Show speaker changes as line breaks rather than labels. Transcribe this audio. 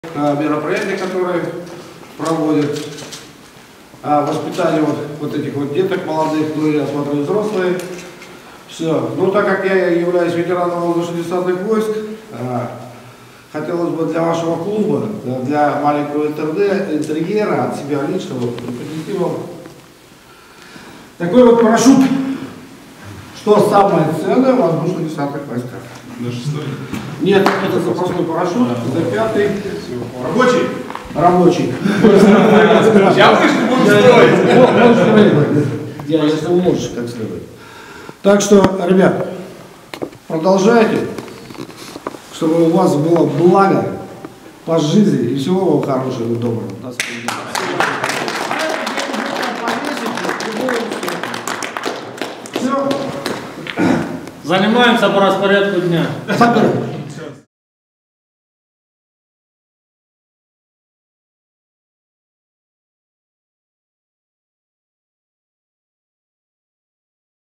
Мероприятия, которые проводят, воспитание вот этих вот деток молодых, ну я смотрю взрослые. Все. Ну так как я являюсь ветераном воздушно-десантных войск, хотелось бы для вашего клуба, для маленького интерьера, от себя лично, преподнести вам такой вот парашют, что самое ценное в воздушно-десантных войсках. Нет, это запасной парашют, запятый.
Рабочий?
Рабочий.
Я вышли, буду строить.
Если можешь, как следует. Так что, ребят, продолжайте, чтобы у вас было благо по жизни и всего вам хорошего и доброго.
Занимаемся по распорядку дня.